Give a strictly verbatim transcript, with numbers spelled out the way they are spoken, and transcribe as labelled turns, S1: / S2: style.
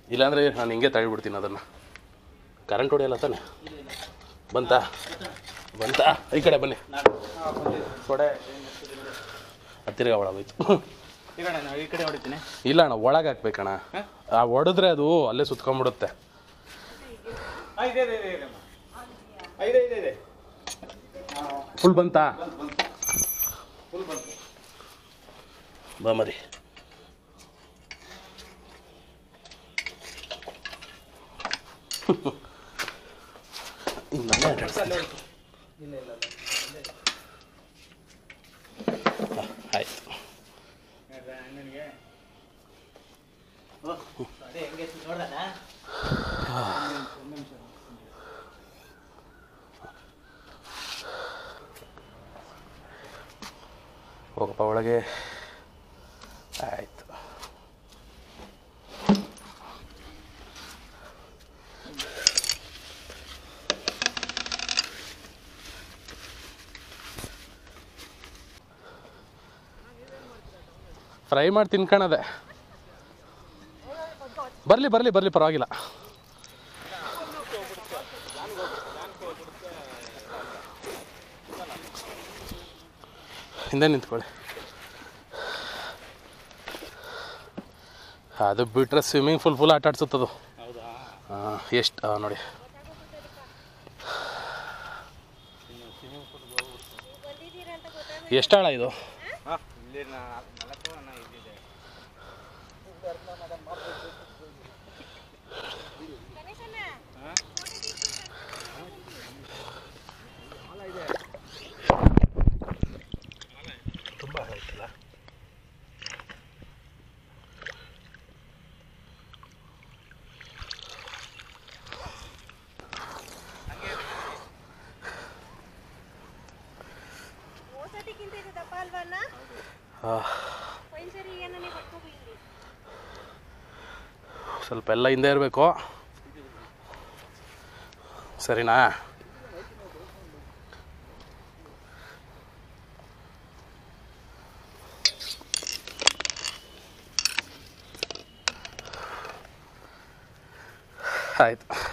S1: ಇಲ್ಲಾಂದರೆ ನಾನು ಹಿಂಗೆ ತಳ್ಳಿಬಿಡ್ತೀನಿ ಅದನ್ನು. ಕರೆಂಟ್ ಹೊಡೆಯಲ್ಲ ತಾನೆ? ಬಂತಾ ಬಂತಾ ಈ ಕಡೆ ಬನ್ನಿ. ಸೊಡೆ ಹತ್ತಿರ ಒಳಗೋಯ್ತು.
S2: ಈ ಕಡೆ ಹೊಡಿತೀನಿ.
S1: ಇಲ್ಲ ಅಣ್ಣ, ಒಳಗೆ ಹಾಕ್ಬೇಕಣ್ಣ. ಆ ಹೊಡೆದ್ರೆ ಅದು ಅಲ್ಲೇ ಸುತ್ಕೊಂಡ್ಬಿಡುತ್ತೆ. ಫುಲ್ ಬಂತಾ? ಬಾ ಮರಿ. ಆಯ್ತು. ಹೋಗಪ್ಪ ಒಳಗೆ. ಆಯ್ತು. ಫ್ರೈ ಮಾಡಿ ತಿನ್ಕೊಳ್ಳೋದೆ. ಬರಲಿ ಬರಲಿ ಬರಲಿ ಪರವಾಗಿಲ್ಲ. ಹಿಂದೆ ನಿಂತ್ಕೊಳ್ಳಿ. ಅದು ಬಿಟ್ಟರೆ ಸ್ವಿಮ್ಮಿಂಗ್ ಫುಲ್ ಫುಲ್ ಆಟ ಆಡ್ಸುತ್ತದು. ಹಾಂ ಎಷ್ಟು ನೋಡಿ. ಎಷ್ಟು ಆಳ ಇದು? ತುಂಬ ಆಳ ಐತಲ್ಲ. ಸ್ವಲ್ಪ ಎಲ್ಲ ಹಿಂದೆ ಇರಬೇಕು, ಸರಿನಾ? ಆಯ್ತು.